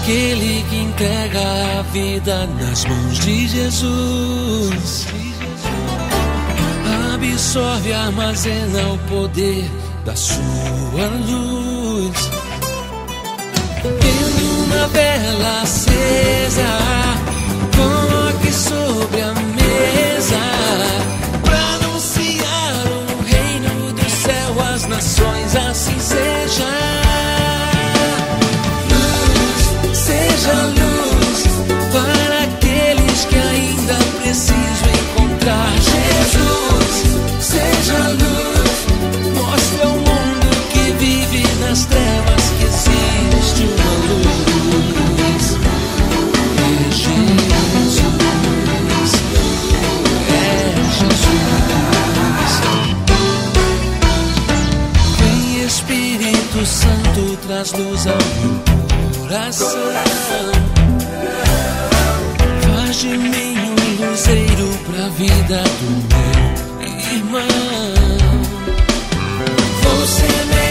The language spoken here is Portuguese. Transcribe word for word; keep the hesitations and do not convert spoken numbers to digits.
aquele que entrega a vida nas mãos de Jesus. Absorve e armazena o poder da sua luz. Tendo uma vela acesa, coloque sobre a mesa, pra anunciar o reino do céu às nações, assim seja. Luz, seja luz para aqueles que ainda precisam encontrar Jesus. Seja luz, mostre ao mundo que vive nas trevas que existe uma luz. É Jesus, é Jesus. Vem Espírito Santo, traz luz ao meu coração. Faz de mim um luzeiro pra vida do meu irmão. Você